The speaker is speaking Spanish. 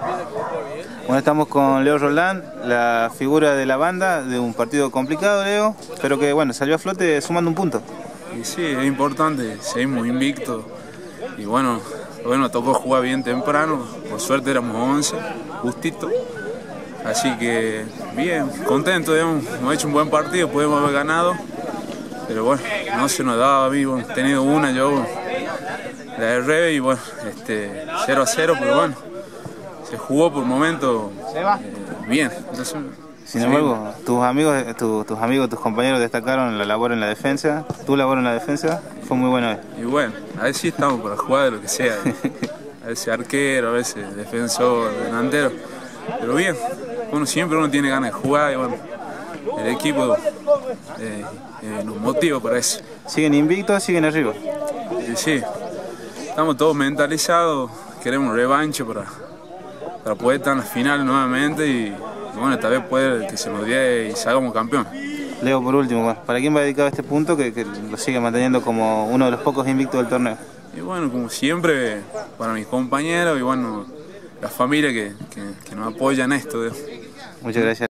Bueno, estamos con Leo Roldán, la figura de la banda de un partido complicado, Leo, pero que bueno, salió a flote sumando un punto. Y sí, es importante, seguimos invictos y bueno, tocó jugar bien temprano, por suerte éramos 11, justito, así que bien, contento, digamos, hemos hecho un buen partido, podemos haber ganado, pero bueno, no se nos daba, vivo, he tenido una, yo la erré y bueno, 0-0, pero bueno, se jugó por momento bien. Entonces, sin embargo, tus compañeros destacaron la labor en la defensa, tu labor en la defensa fue muy buena. Y bueno, a veces sí estamos para jugar de lo que sea, a veces arquero, a veces defensor, delantero, pero bien, bueno, siempre uno tiene ganas de jugar y bueno, el equipo nos motiva para eso. ¿Siguen invictos, siguen arriba? Sí, estamos todos mentalizados, queremos revancha para poder estar en la final nuevamente y bueno, esta vez puede que se nos dé y salgamos campeón. Leo, por último, ¿para quién va dedicado este punto que lo sigue manteniendo como uno de los pocos invictos del torneo? Y bueno, como siempre, para mis compañeros y bueno, la familia que nos apoya en esto. Muchas gracias.